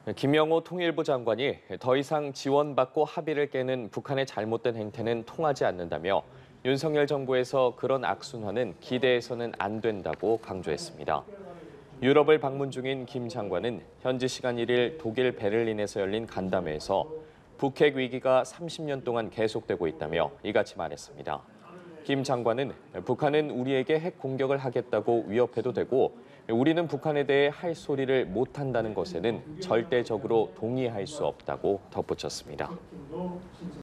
김영호 통일부 장관이 더 이상 지원받고 합의를 깨는 북한의 잘못된 행태는 통하지 않는다며 윤석열 정부에서 그런 악순환은 기대해서는 안 된다고 강조했습니다. 유럽을 방문 중인 김 장관은 현지 시간 1일 독일 베를린에서 열린 간담회에서 북핵 위기가 30년 동안 계속되고 있다며 이같이 말했습니다. 김 장관은 북한은 우리에게 핵 공격을 하겠다고 위협해도 되고 우리는 북한에 대해 할 소리를 못한다는 것에는 절대적으로 동의할 수 없다고 덧붙였습니다.